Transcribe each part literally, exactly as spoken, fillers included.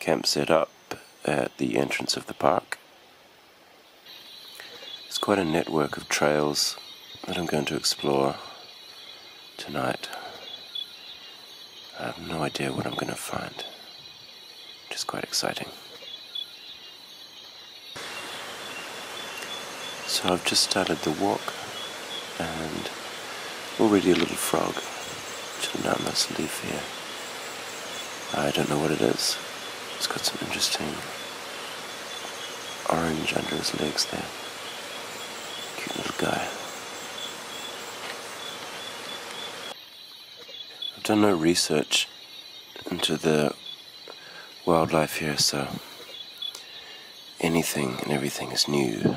camp set up at the entrance of the park. It's quite a network of trails that I'm going to explore tonight. I have no idea what I'm going to find, which is quite exciting. So I've just started the walk, and already a little frog chilling out on this leaf here. I don't know what it is. It's got some interesting orange under his legs there. Cute little guy. I've done no research into the wildlife here, so anything and everything is new.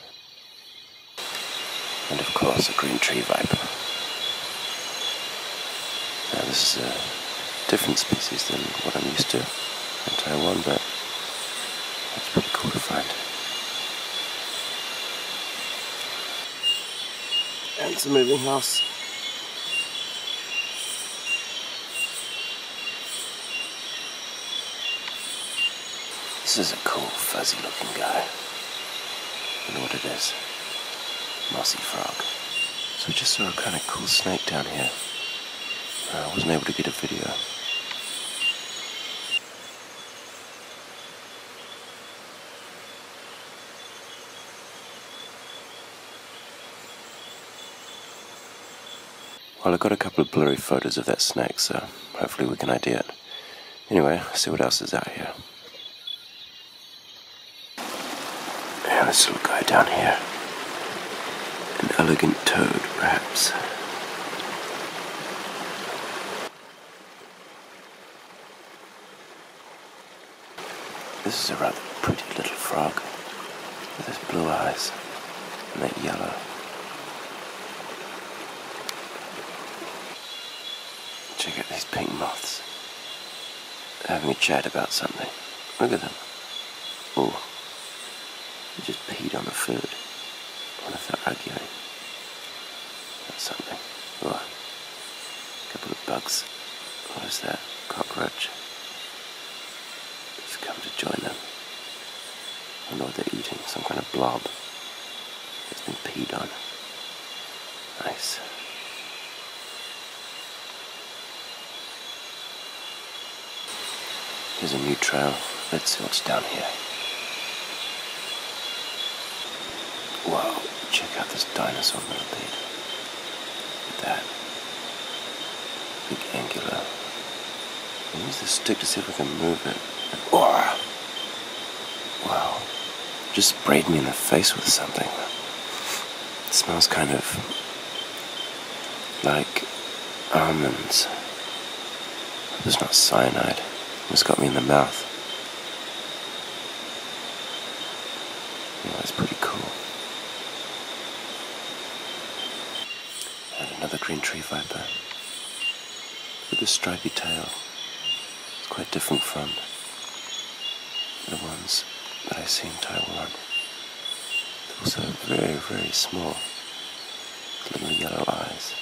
And of course, a green tree viper. Now this is a different species than what I'm used to in Taiwan, but it's pretty cool to find. And it's a moving house. This is a cool, fuzzy looking guy. I don't know what it is. Mossy frog. So I just saw a kind of cool snake down here. I wasn't able to get a video. Well, I got a couple of blurry photos of that snake, so hopefully we can I D it. Anyway, let's see what else is out here. Yeah, this little guy down here. An elegant toad, perhaps. This is a rather pretty little frog with his blue eyes and that yellow. Check out these pink moths. They're having a chat about something. Look at them. Oh, they just peed on the food. I wonder if they're arguing about something. Oh, a couple of bugs. What is that? Cockroach. Just come to join them. I wonder what they're eating. Some kind of blob that's been peed on. Nice. Here's a new trail. Let's see what's down here. Wow, check out this dinosaur millipede. Look at that. Big angular. I'll use this stick to see if I can move it. Oh! Wow. Just sprayed me in the face with something. It smells kind of like almonds. It's not cyanide. It's got me in the mouth. Yeah, that's pretty cool. And another green tree viper with a stripy tail. It's quite different from the ones that I see in Taiwan. They're also very, very small, with little yellow eyes.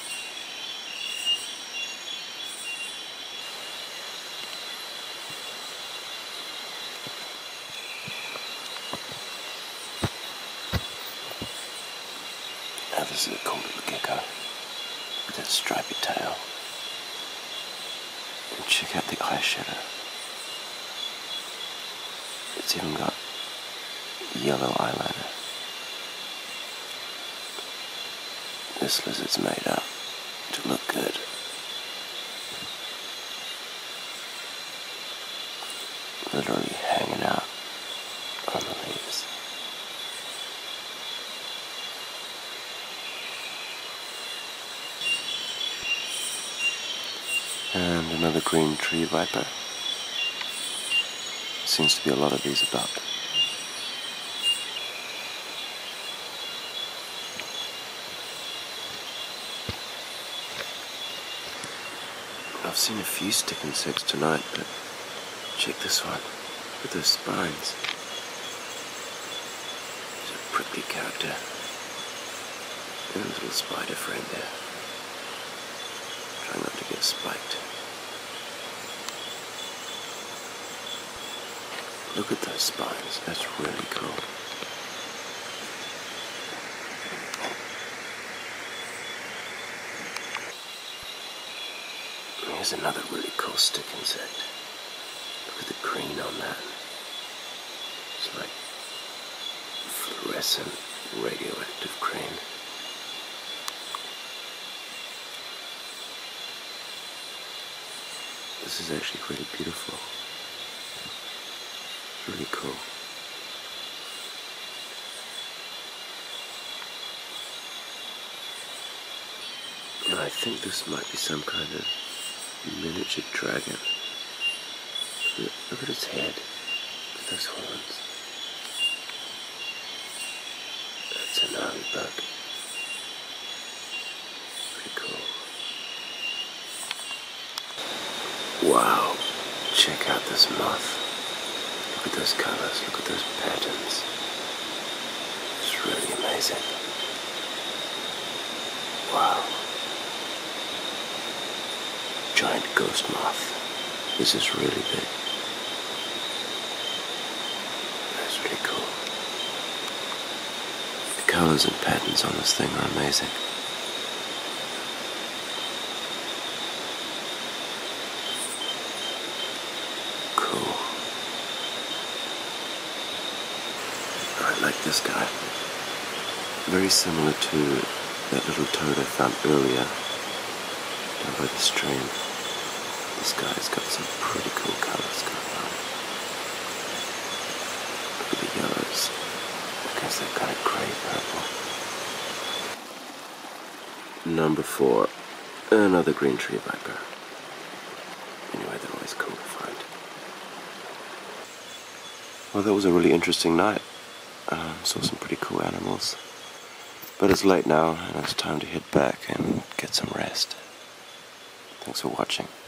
Now this is a cool little gecko with that stripy tail. And check out the eyeshadow. It's even got yellow eyeliner. This lizard's made up to look good. Literally hanging out on the leaves. And another green tree viper. Seems to be a lot of these about. I've seen a few stick insects tonight, but check this one with those spines. There's a prickly character and a little spider friend there. Try not to get spiked. Look at those spines. That's really cool. Here's another really cool stick insect. Look at the green on that. It's like fluorescent radioactive green. This is actually really beautiful. Really cool. And I think this might be some kind of miniature dragon. Look, look at its head. Look at those horns. That's a gnarly bug. Pretty cool. Wow. Check out this moth. Look at those colors. Look at those patterns. It's really amazing. Wow. Giant ghost moth. This is really big. That's really cool. The colors and patterns on this thing are amazing. Cool. I like this guy. Very similar to that little toad I found earlier down by the stream. This guy's got some pretty cool colors going on. Look at the yellows. I guess they're kind of grey purple. Number four, another green tree viper. Anyway, they're always cool to find. Well, that was a really interesting night. Um, saw some pretty cool animals. But it's late now, and it's time to head back and get some rest. Thanks for watching.